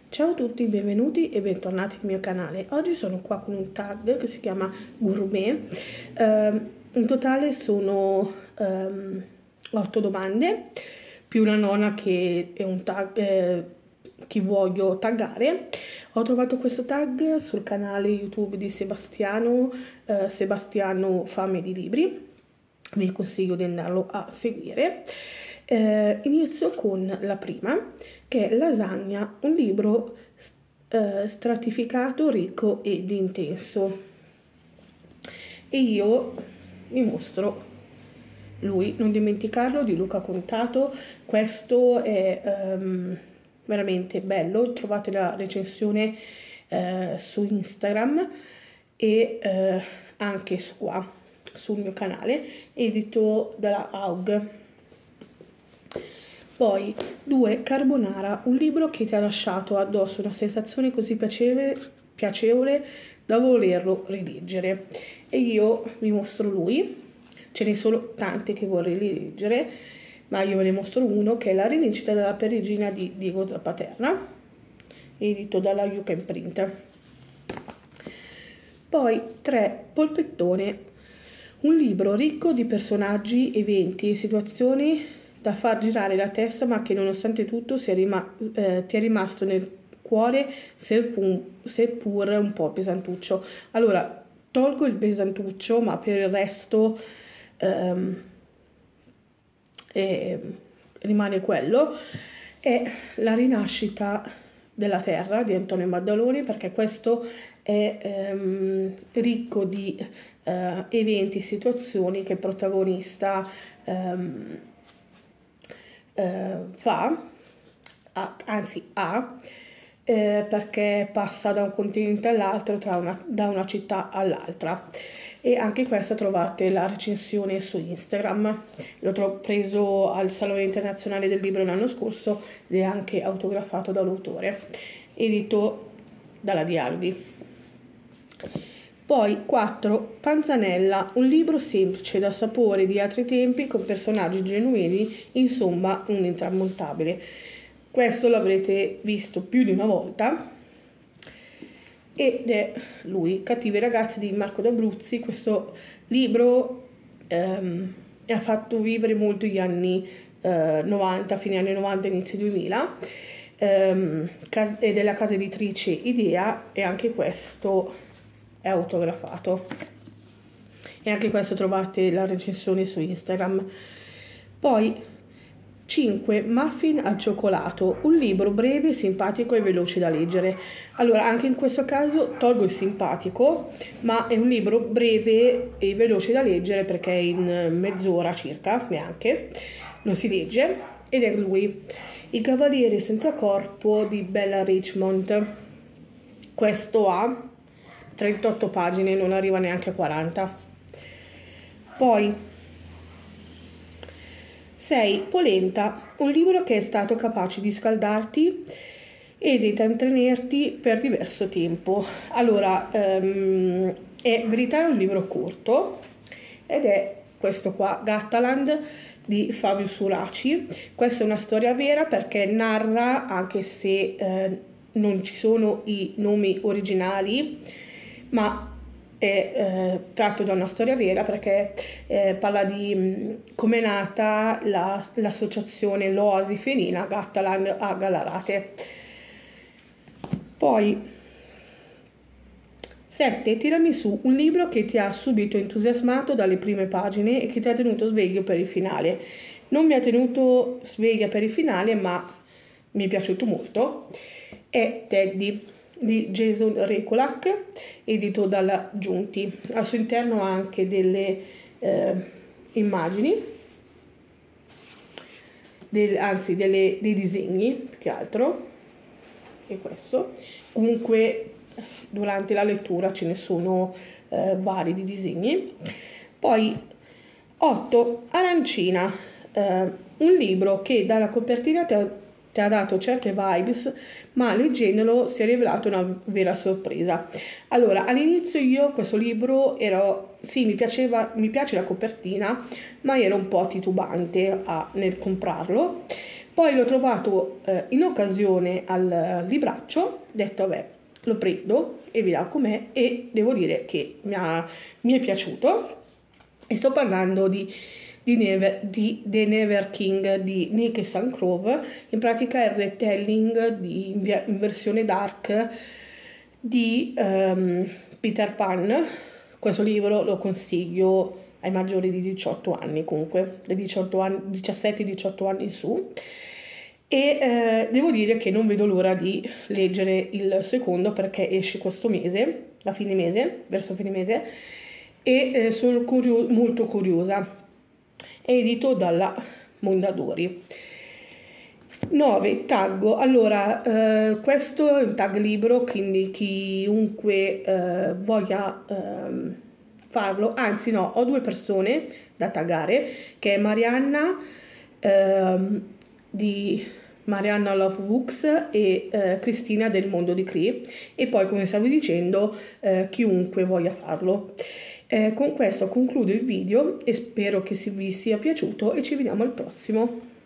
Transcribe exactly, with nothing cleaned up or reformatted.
Ciao a tutti, benvenuti e bentornati al mio canale. Oggi sono qua con un tag che si chiama Gourmet. Uh, in totale sono um, otto domande, più la nona che è un tag eh, che voglio taggare. Ho trovato questo tag sul canale YouTube di Sebastiano, uh, Sebastiano Fame di Libri. Vi consiglio di andarlo a seguire. Eh, inizio con la prima, che è Lasagna, un libro eh, stratificato, ricco ed intenso. E io vi mostro lui, Non dimenticarlo, di Luca Contato. Questo è um, veramente bello, trovate la recensione eh, su Instagram e eh, anche su qua sul mio canale, edito dalla A U G. Poi due Carbonara, un libro che ti ha lasciato addosso una sensazione così piacevole, piacevole da volerlo rileggere. E io vi mostro lui, ce ne sono tante che vorrei rileggere, ma io ve ne mostro uno che è La rivincita della perigina di Diego Zappaterra, edito dalla You Can Print. Poi tre Polpettone, un libro ricco di personaggi, eventi e situazioni da far girare la testa, ma che nonostante tutto sia rima- eh, ti è rimasto nel cuore, seppur, seppur un po' pesantuccio. Allora, tolgo il pesantuccio, ma per il resto ehm, eh, rimane quello. È La rinascita della terra di Antonio Maddaloni, perché questo è ehm, ricco di eh, eventi, situazioni che il protagonista ehm, eh, fa, ha, anzi ha, eh, perché passa da un continente all'altro, tra una, da una città all'altra. E anche questa trovate la recensione su Instagram. L'ho preso al Salone Internazionale del Libro l'anno scorso ed è anche autografato dall'autore, edito dalla Dialdi. Poi quattro Panzanella, un libro semplice da sapore di altri tempi con personaggi genuini, insomma un intramontabile. Questo l'avrete visto più di una volta ed è lui, Cattivi ragazzi di Marco D'Abruzzi. Questo libro ehm, ha fatto vivere molto gli anni eh, novanta, fine anni novanta, inizio duemila, ehm, ed è la casa editrice Idea, e anche questo è autografato, e anche questo trovate la recensione su Instagram. Poi cinque Muffin al cioccolato, un libro breve, simpatico e veloce da leggere. Allora, anche in questo caso tolgo il simpatico, ma è un libro breve e veloce da leggere perché in mezz'ora circa, neanche, lo si legge, ed è lui, I Cavalieri senza corpo di Bella Richmond. Questo ha trentotto pagine, non arriva neanche a quaranta. Poi sei Polenta, un libro che è stato capace di scaldarti e di intrattenerti per diverso tempo. Allora, um, è verità, è un libro corto ed è questo qua, Gattaland di Fabio Suraci. Questa è una storia vera perché narra, anche se eh, non ci sono i nomi originali, ma è eh, tratto da una storia vera perché eh, parla di mh, come è nata la, l'associazione L'Oasi Felina Gattaland a Gallarate. Poi sette Tiramisù, un libro che ti ha subito entusiasmato dalle prime pagine e che ti ha tenuto sveglio per il finale. Non mi ha tenuto sveglia per il finale, ma mi è piaciuto molto. È Teddy di Jason Rekulak, edito dalla Giunti. Al suo interno ha anche delle eh, immagini, del, anzi delle, dei disegni più che altro, e questo. Comunque durante la lettura ce ne sono eh, vari di disegni. Poi otto Arancina, eh, un libro che dalla copertina ti ha ti ha dato certe vibes, ma leggendolo si è rivelato una vera sorpresa. Allora, all'inizio io questo libro ero, sì, mi piaceva, mi piace la copertina, ma ero un po' titubante a, nel comprarlo. Poi l'ho trovato eh, in occasione al libraccio, ho detto vabbè, lo prendo e vediamo com'è, e devo dire che mi, ha, mi è piaciuto. E sto parlando di, di, Never, di The Never King di Nick Sancrove. In pratica è il retelling di, in versione dark di um, Peter Pan. Questo libro lo consiglio ai maggiori di diciotto anni, comunque dai diciotto anni, diciassette diciotto anni in su. E eh, devo dire che non vedo l'ora di leggere il secondo, perché esce questo mese, a fine mese, verso fine mese, e eh, sono curio- molto curiosa. È edito dalla Mondadori. nove. Taggo. Allora, eh, questo è un tag libro, quindi chiunque eh, voglia eh, farlo, anzi no, ho due persone da taggare, che è Marianna eh, di Marianna Love Books e eh, Cristina del Mondo di Cree, e poi, come stavo dicendo, eh, chiunque voglia farlo. Eh, con questo concludo il video e spero che vi sia piaciuto, e ci vediamo al prossimo.